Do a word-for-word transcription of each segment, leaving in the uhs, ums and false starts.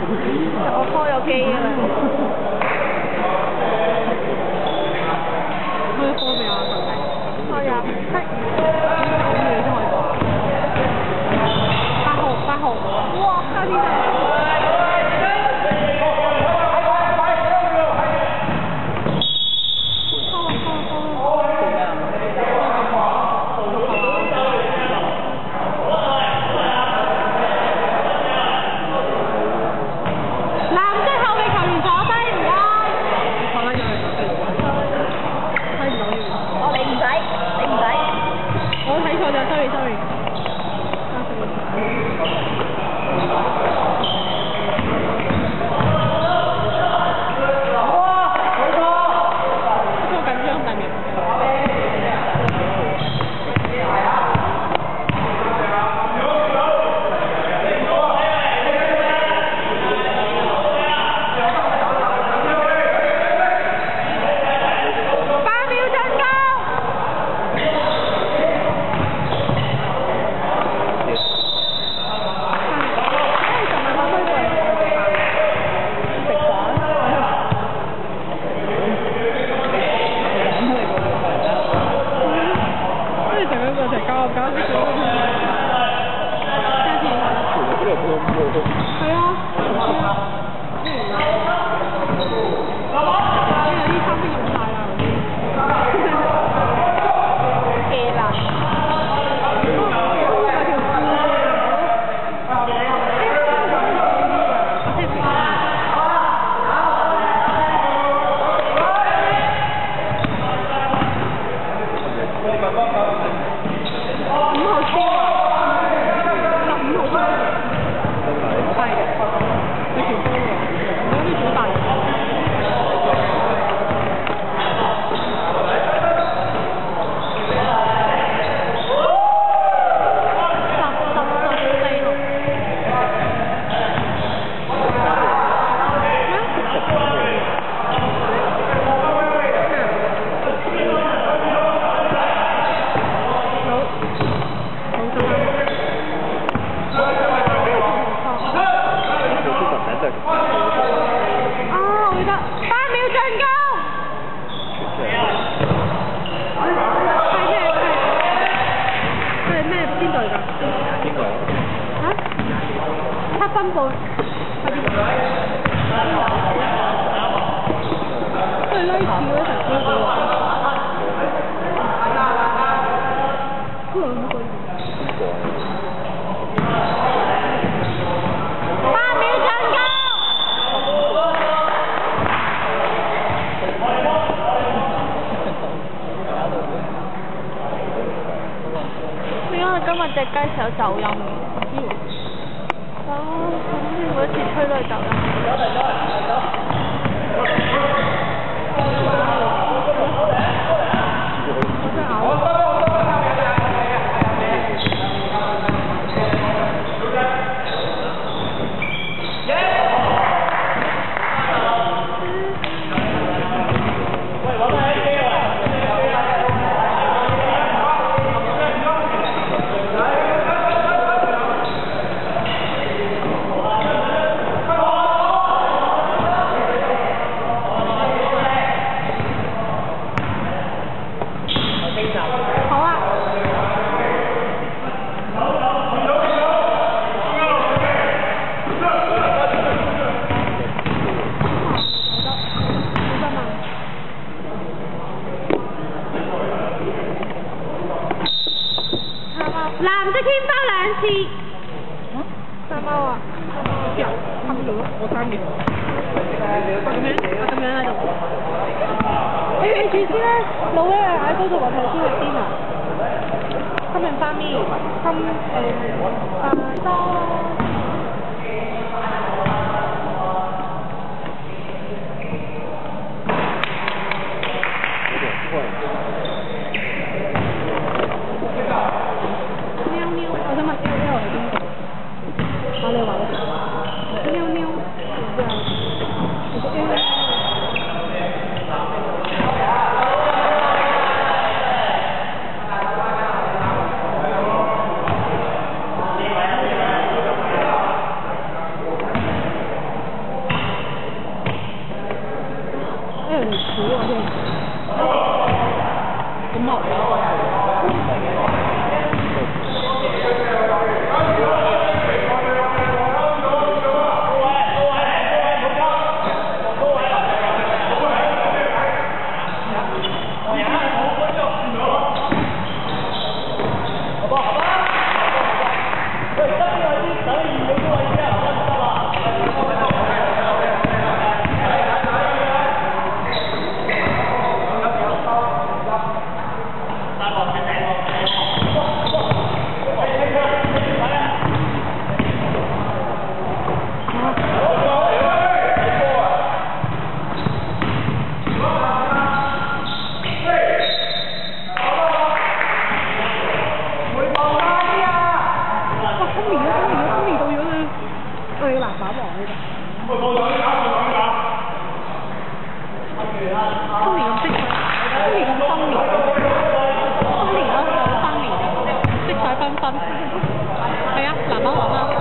我開咗機㗎啦。開波未啊？開啊！係。幾點先開波？八號，八號。哇！夏天就。sorry sorry。分布係邊度？都係拉少嗰陣時嗰個。邊度咁貴？八秒進攻！點解今日隻雞成日走音嘅？哦，咁每一次吹都係走音。我想嘔。藍色天花兩次。啊？三貓啊？掉，差唔多，我三秒。咁樣，咁樣喺度。你你住先啦，老咧喺嗰度話頭先去邊啊 ？Come and find me. Come and find me. 我要籃板王呢個。今年咁色彩，今年咁新年，今年咯，好新年，色彩繽紛。係啊，籃板王啦。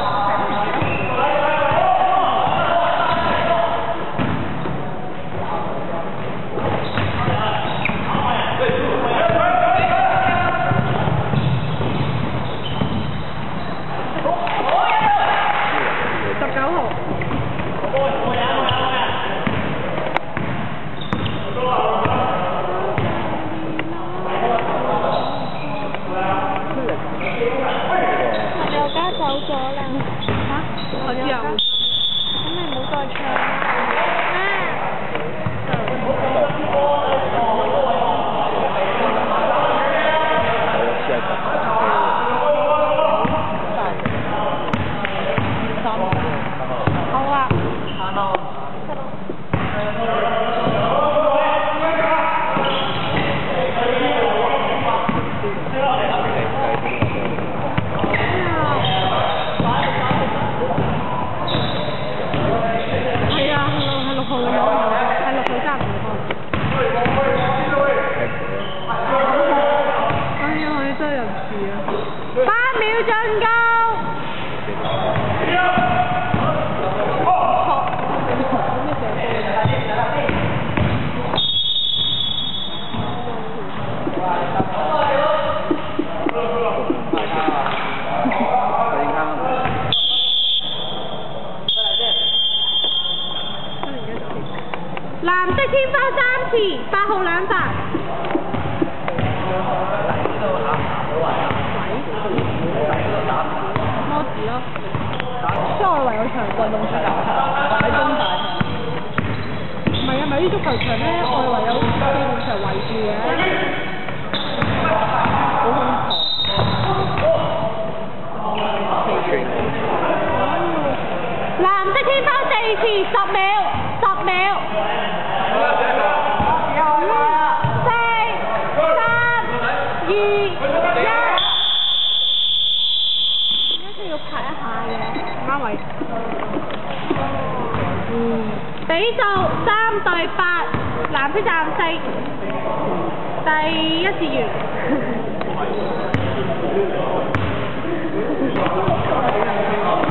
藍色天花三次，八號兩罰。摩子咯，即係外圍有場運動場喺中大場。唔係啊，咪啲足球場咧，外圍有運動場圍住嘅。好恐怖。藍色天花四次，十秒，十秒。比數三對八，藍色站四，第一節完。